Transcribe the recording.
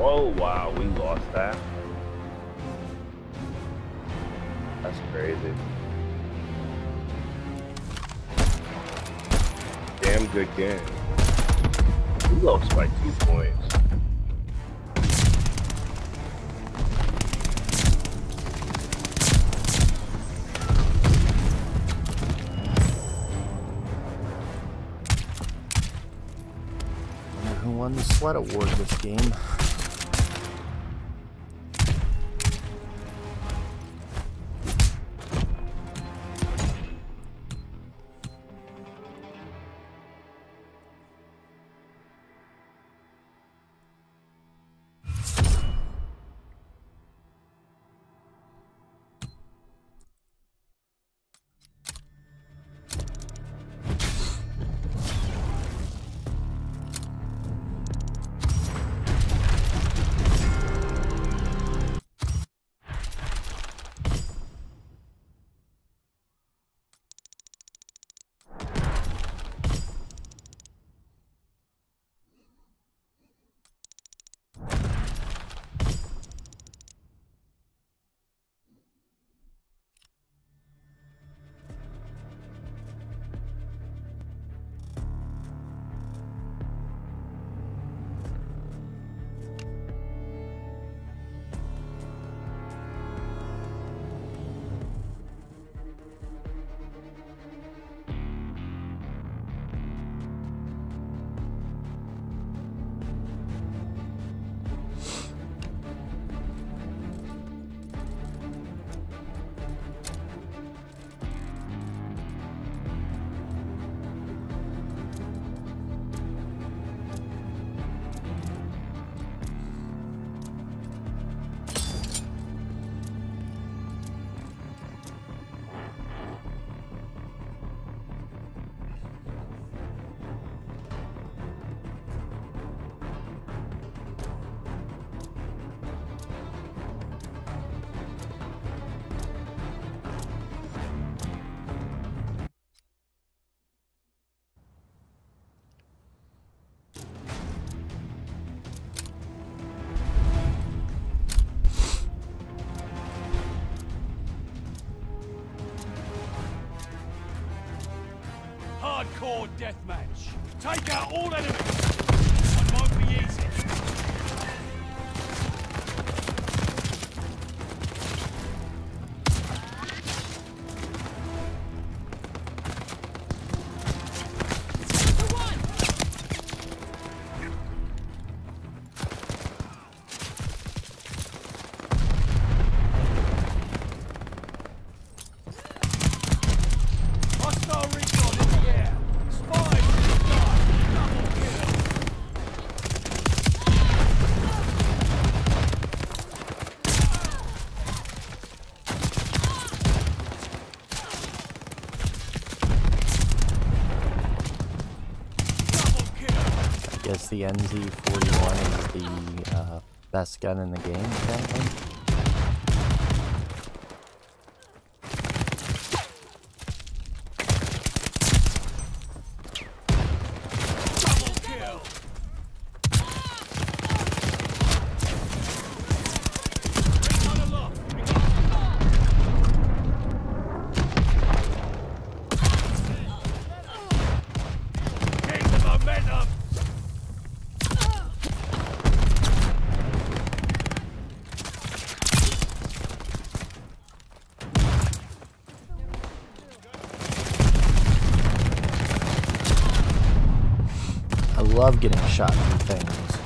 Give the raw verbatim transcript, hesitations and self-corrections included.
Oh wow, we lost that. That's crazy. Damn good game. We lost by two points. Who won the Sweat Award this game? Hardcore deathmatch. Take out all enemies. It won't be easy. I guess the N Z forty-one is the uh, best gun in the game, apparently. I love getting shot from things.